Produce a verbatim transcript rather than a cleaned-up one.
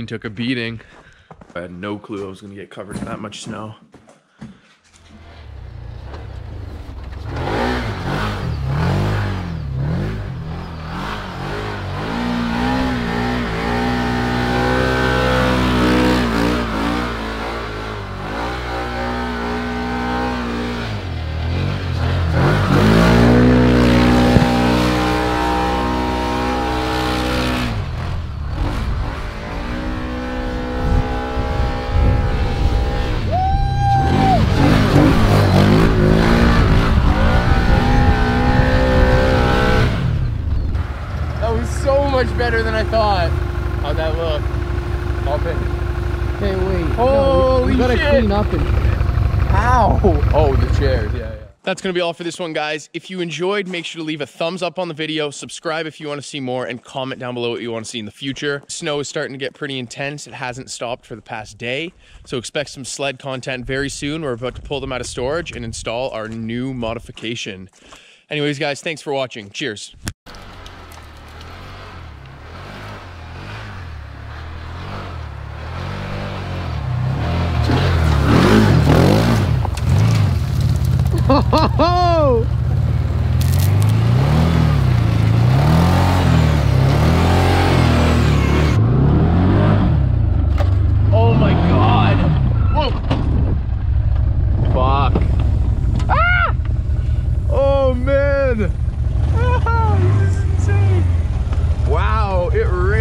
scene took a beating. I had no clue I was gonna get covered in that much snow. Much better than I thought. How'd that look? Hop in. Hey, wait. Holy no, we gotta shit. clean up and Ow! Oh, the chairs. Yeah, yeah. That's gonna be all for this one, guys. If you enjoyed, make sure to leave a thumbs up on the video, subscribe if you want to see more, and comment down below what you want to see in the future. Snow is starting to get pretty intense. It hasn't stopped for the past day, so expect some sled content very soon. We're about to pull them out of storage and install our new modification. Anyways, guys, thanks for watching. Cheers. ho ho ho! Oh my god! Whoa! Fuck! Ah! Oh man! Ah, this is insane! Wow, it really